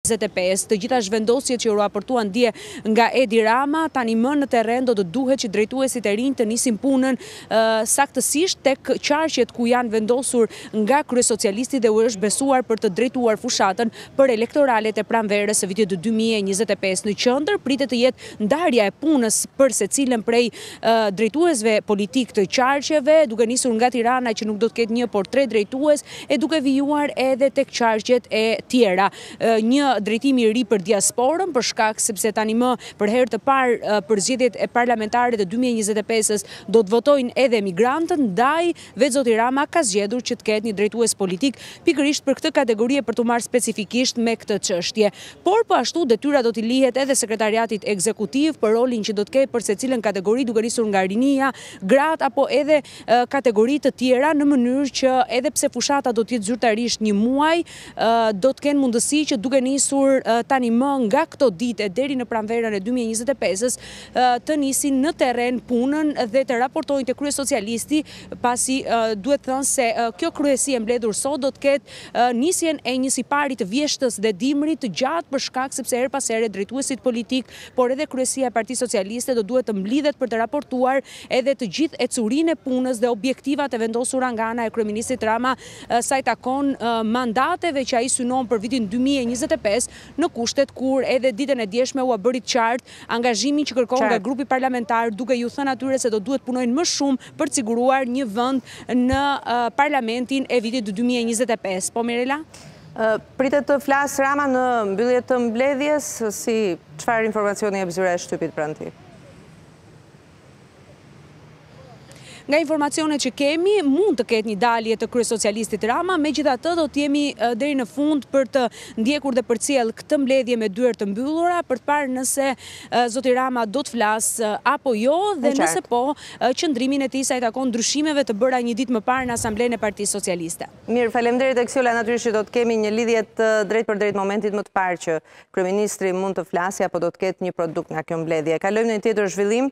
2025. Të gjitha zhvendosjet që u raportuan dje nga Edi Rama tani më në terren do të duhet që drejtuesit e rinj të nisin punën saktësisht tek qarqet ku janë vendosur nga kryesocialisti dhe u është besuar për të drejtuar fushatën për elektoralet e pranverës së vitit 2025. Në qendër pritet të jetë ndarja e punës për secilën prej drejtuesve politik të qarqeve, duke nisur nga Tirana që nuk do të ketë një por 3 drejtues e duke vijuar edhe tek qarqet e tjera. Një drejtim i ri për diasporën për shkak sepse tani më për herë të parë për zgjedhjet e parlamentare të 2025-s do të votojnë edhe emigrantët, ndaj vetë zoti Rama ka zgjedhur që të ketë një drejtues politik pikërisht për këtë kategori për të marrë specifikisht me këtë çështje. Por po ashtu detyra do t'i lihet edhe sekretariatit ekzekutiv për rolin që do të ketë për secilën kategori, duke nisur nga rinia, gratë apo edhe kategori të tjera, në mënyrë që edhe pse fushata do të jetë zyrtarisht një muaj, do të kenë mundësi që duke nisur tani më nga këto ditë deri në pranverën e 2025-s të nisin në terren punën dhe të raportojnë te kryesocialisti, pasi duhet thënë se kjo kryesi e mbledhur sot do të ketë nisjen e një sipari të vjeshtës dhe dimrit të gjatë për shkak sepse her pas here drejtuesit politik, por edhe kryesia e Partisë Socialiste do duhet të mblidhet për të raportuar edhe të gjithë ecurinë e punës dhe objektivat e vendosura nga ana e kryeministit Rama sa i takon mandateve që ai synon për vitin 2025, në kushtet kur edhe ditën e djeshme u bëri qartë angazhimin që kërkon nga grupi parlamentar, duke ju thënë atyre se do duhet punojnë më shumë për të siguruar një vend në parlamentin e vitit 2025. Po Mirela? Pritet të flasë Rama në mbyllje të mbledhjes, si çfarë informacioni jep zyra e shtypit pranë tij? Nga informacionet që kemi, mund të ketë një dalje të kryesocialistit Rama, megjithatë do të jemi deri në fund për të ndjekur dhe përcjell këtë mbledhje me dyert të mbyllura për të parë nëse zoti Rama do të flasë apo jo dhe nëse po, qëndrimin e tij sa i takon ndryshimeve të bëra një ditë më parë në Asamblenë e Partisë Socialiste. Mirë, faleminderit Eksiola, natyrisht do të kemi një lidhje të drejt për drejt momentit më të parë që kryeministri mund të flasë apo do të ketë një produkt nga kjo mbledhje. Kalojmë në një tjetër zhvillim.